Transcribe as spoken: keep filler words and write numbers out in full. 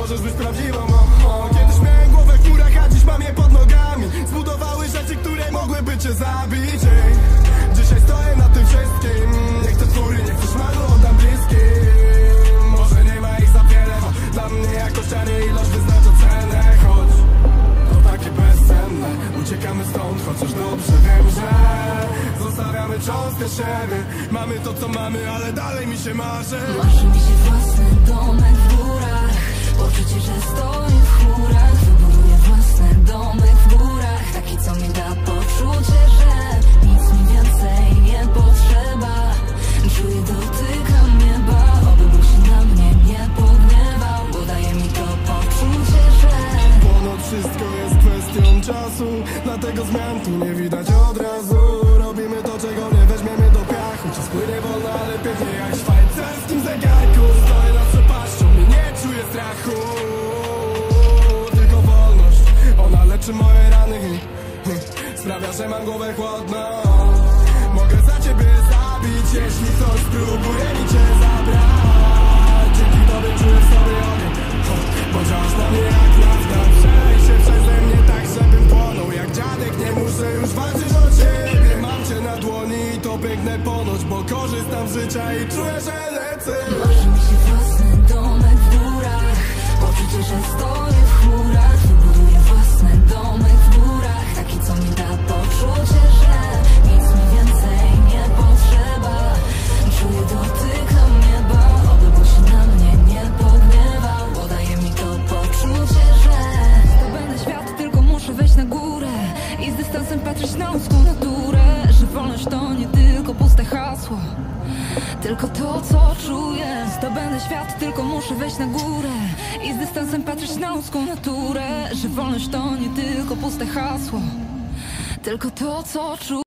możesz być prawdziwą, o, o. Kiedyś miałem głowę w chmurach, a dziś mam je pod nogami. Zbudowały rzeczy, które mogłyby cię zabić, ej. Dzisiaj stoję na tym wszystkim. Nie chcę fury, nie chcę szmalu, oddam bliskim. Może nie ma ich za wiele, bo dla mnie jako ściany ilość wyznacza cenę. Choć to takie bezcenne, uciekamy stąd, chociaż dobrze wiem, że zostawiamy cząstkę siebie. Mamy to co mamy, ale dalej mi się marzy. Marzy mi się własny domek w górach, poczucie, że stoję w chmurach. Wybuduję własny domek w górach, taki co mi da poczucie, że nic mi więcej nie potrzeba. Czuję, dotykam nieba, oby Bóg się na mnie nie pogniewał, bo daje mi to poczucie, że ponoć wszystko jest kwestią czasu, dlatego zmian tu nie widać od razu. Robimy to, czego nie weźmiemy do piachu. Czas płynie wolno, ale pięknie jak w szwajcarskim zegarku. Stoję nad przepaścią i nie czuję strachu. Tylko wolność, ona leczy moje rany i sprawia, że mam głowę chłodną. Mogę za ciebie zabić, jeśli ktoś spróbuje mi cię zabrać. Dzięki tobie czuję w sobie ogień, bo działasz na mnie jak nafta. Przelej się przeze mnie tak, żebym płonął jak dziadek. Nie muszę już walczyć o ciebie. Mam cię na dłoni i to biegnę ponoć, bo korzystam z życia i czuję, że lecę. marzy mi się własny domek w górach, poczucie, że stoję w chmurach. Wybuduję własny domek w górach, taki co mi da poczucie, że nic mi więcej nie potrzeba. Czuję, dotykam nieba, oby Bóg się na mnie nie pogniewał, bo daje mi to poczucie, że zdobędę świat, tylko muszę wejść na górę i z dystansem patrzeć na ludzką naturę. Że wolność to nie tylko puste hasło, tylko to co czuję. Zdobędę świat, tylko muszę wejść na górę i z dystansem patrzeć na ludzką naturę. Że wolność to nie tylko puste hasło, tylko to co czuję.